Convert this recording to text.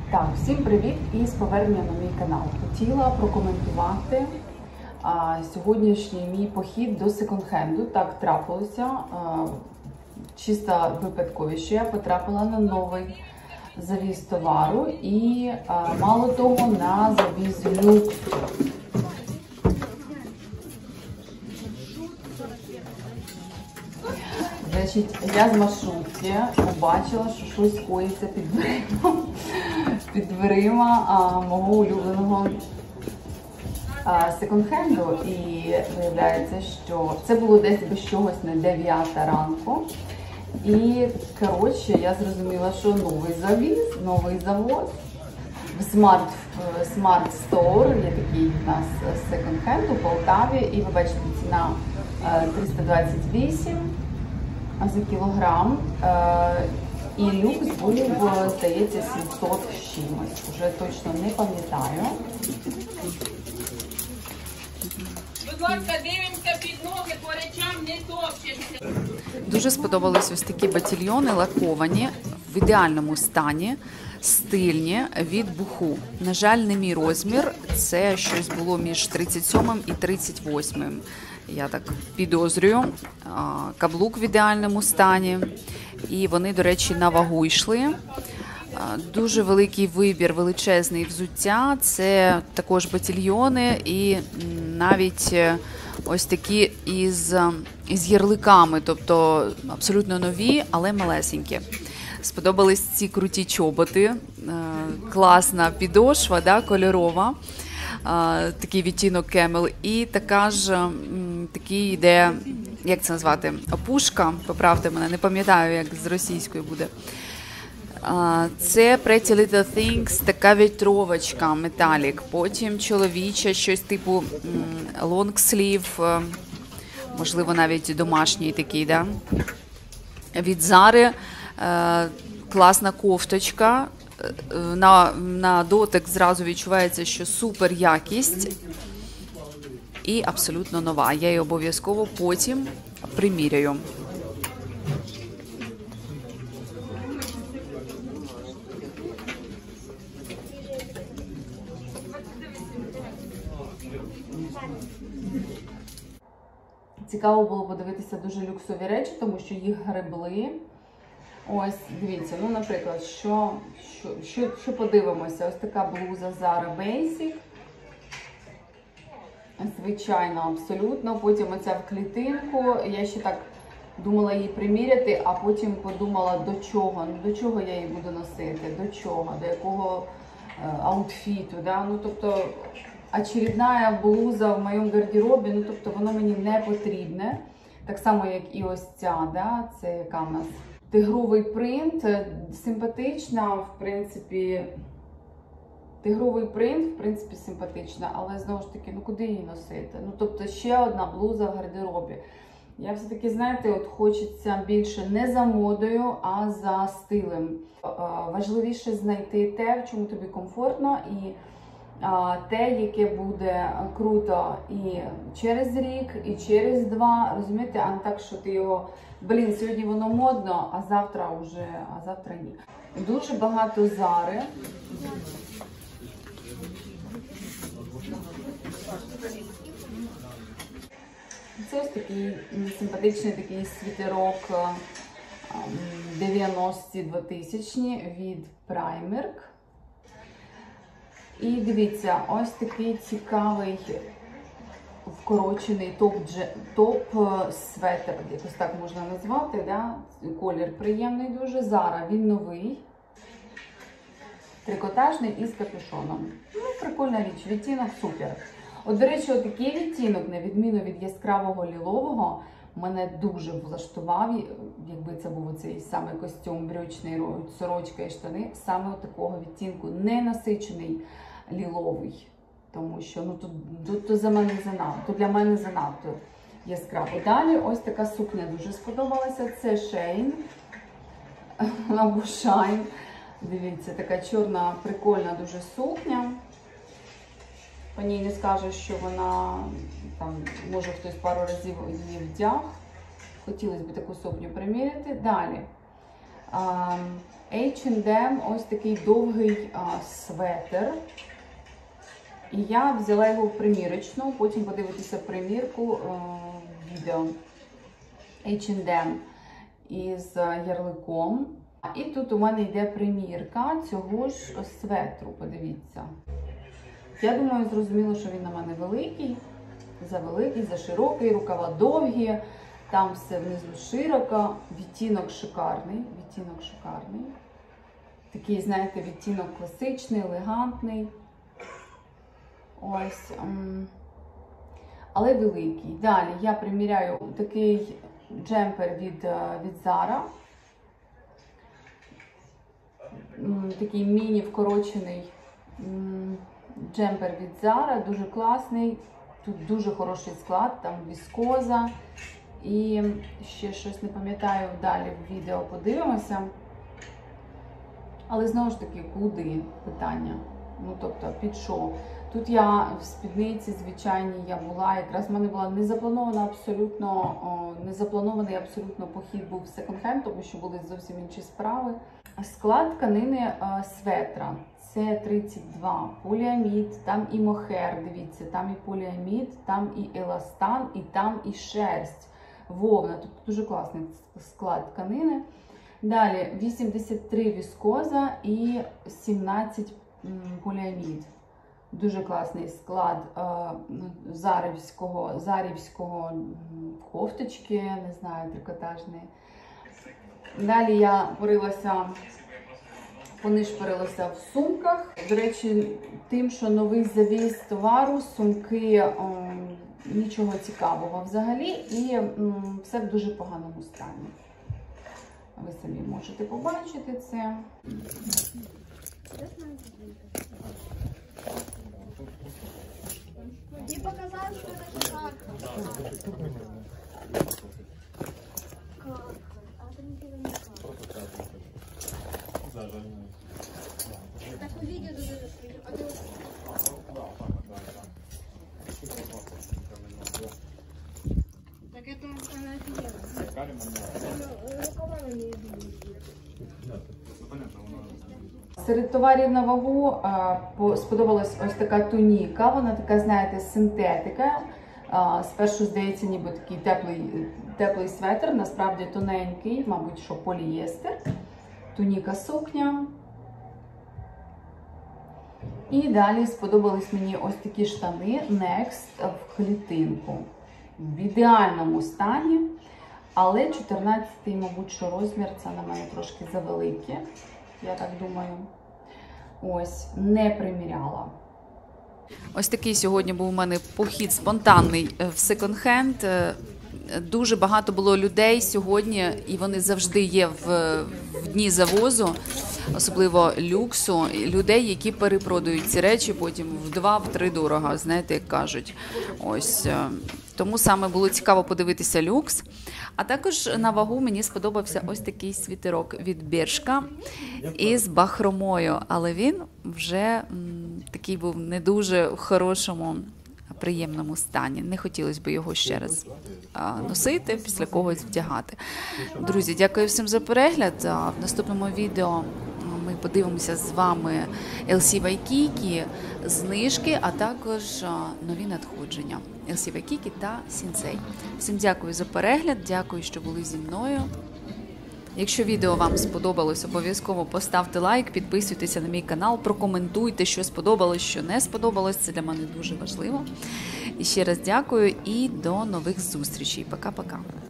Так, всім привіт і з повернення на мій канал. Хотіла прокоментувати сьогоднішній мій похід до секонд-хенду. Так трапилося, чисто випадково, що я потрапила на новий завіз товару і мало того на завіз люксу. Значить, я з маршрутки побачила, що щось коїться під дверима мого улюбленого секонд-хенду. І виявляється, що це було десь без чогось на 9 ранку. І, коротше, я зрозуміла, що новий завіз, новий завод в Smart Store, є такий у нас секонд-хенд у Полтаві. І ви бачите, ціна 328 за кілограм, і люкс був, здається, 700 з чимось, вже точно не пам'ятаю. Будь ласка, дивимося під ноги, по речам не топчемося. Дуже сподобались ось такі ботильйони лаковані, в ідеальному стані, стильні, від Буху. На жаль, не мій розмір, це щось було між 37 і 38. Я так підозрюю. Каблук в ідеальному стані. І вони, до речі, на вагу йшли. Дуже великий вибір, величезний взуття. Це також ботильйони і навіть ось такі із ярликами, тобто абсолютно нові, але малесенькі. Сподобались ці круті чоботи, класна підошва, да, кольорова, такий відтінок кемел, і така ж такий йде, як це назвати, опушка, поправте мене, не пам'ятаю, як з російською буде. Це Pretty Little Things, така вітровочка, металік, потім чоловіча, щось типу long sleeve, можливо навіть домашній такий, да? Від Зари, класна кофточка, на дотик зразу відчувається, що супер якість і абсолютно нова. Я її обов'язково потім приміряю. Цікаво було подивитися дуже люксові речі, тому що їх гребли. Ось, дивіться, ну, наприклад, що подивимося? Ось така блуза Zara Basic. Звичайно, абсолютно. Потім оця в клітинку. Я ще так думала її приміряти, а потім подумала, до чого. Ну, до чого я її буду носити, до чого, до якого аутфіту. Да? Ну, тобто, очередна блуза в моєму гардеробі, ну, тобто, воно мені не потрібне. Так само, як і ось ця, да? Це яка в нас? Тигровий принт, симпатична, в принципі, симпатична, але знову ж таки, ну куди її носити? Ну, тобто, ще одна блуза в гардеробі. Я все-таки, знаєте, от хочеться більше не за модою, а за стилем. Важливіше знайти те, в чому тобі комфортно, і те, яке буде круто і через рік, і через 2, розумієте, а не так, що ти його, блін, сьогодні воно модно, а завтра ні. Дуже багато Зари. Це ось такий симпатичний такий світерок 90-ті, 2000-ні від Primark. І дивіться, ось такий цікавий вкорочений топ-светр, якось так можна назвати, да? Колір приємний дуже. Zara, він новий, трикотажний і з капюшоном. Ну, прикольна річ, відтінок супер. От, до речі, отакий відтінок, на відміну від яскравого лілового, мене дуже влаштував, якби це був цей саме костюм брючний, сорочка і штани, саме от такого відтінку, не насичений ліловий, тому що ну, тут для мене занадто яскраво. Далі ось така сукня дуже сподобалася, це Shein або Shine, дивіться, така чорна, прикольна дуже сукня. По ній не скажу, що вона, там, може хтось пару разів її вдяг. Хотілося б таку сукню приміряти. Далі. H&M, ось такий довгий светр. І я взяла його в примірочну, потім подивитися примірку відео. H&M із ярликом. І тут у мене йде примірка цього ж светру, подивіться. Я думаю, зрозуміло, що він на мене великий, за широкий, рукава довгі, там все внизу широко, відтінок шикарний, Такий, знаєте, відтінок класичний, елегантний. Ось, але великий. Далі я приміряю такий джемпер від Zara. Такий міні-вкорочений джемпер від Zara, дуже класний. Тут дуже хороший склад, там віскоза. І ще щось не пам'ятаю, далі в відео подивимося. Але знову ж таки, куди питання? Ну, тобто, під що? Тут я в спідниці звичайній я була, якраз в мене була незапланований абсолютно похід був в секонд-хенд, тому що були зовсім інші справи. Склад тканини светра. Це 32 поліамід, там і мохер, дивіться, там і поліамід, там і еластан, і там і шерсть, вовна. Тобто дуже класний склад тканини. Далі 83 віскоза і 17 поліамід. Дуже класний склад зарівського кофточки, не знаю, трикотажної. Далі я понишпорилася в сумках. До речі, тим, що новий завіз товару, сумки, нічого цікавого взагалі, і все в дуже поганому стані. Ви самі можете побачити це. Мне показалось, что это карта. А это не карта. Так увидел, так это Серед товарів на вагу сподобалась ось така туніка, вона така, знаєте, синтетика. Спершу здається, ніби такий теплий светр, насправді тоненький, мабуть, що полієстер. Туніка сукня. І далі сподобались мені ось такі штани Next в клітинку. В ідеальному стані, але 14-й, мабуть, що розмір, це на мене трошки завелике, я так думаю. Ось, не приміряла. Ось такий сьогодні був у мене похід спонтанний в секонд-хенд. Дуже багато було людей сьогодні, і вони завжди є в дні завозу, особливо люксу, людей, які перепродають ці речі потім в 2-3 дорого, знаєте, як кажуть. Ось, тому саме було цікаво подивитися люкс. А також на вагу мені сподобався ось такий світерок від Бершка із бахромою, але він вже такий був не дуже в хорошому, приємному стані. Не хотілося б його ще раз носити, після когось вдягати. Друзі, дякую всім за перегляд. В наступному відео ми подивимося з вами LC Waikiki, знижки, а також нові надходження. LC Waikiki та Sensei. Всім дякую за перегляд, дякую, що були зі мною. Якщо відео вам сподобалось, обов'язково поставте лайк, підписуйтеся на мій канал, прокоментуйте, що сподобалось, що не сподобалось. Це для мене дуже важливо. І ще раз дякую і до нових зустрічей. Пока-пока.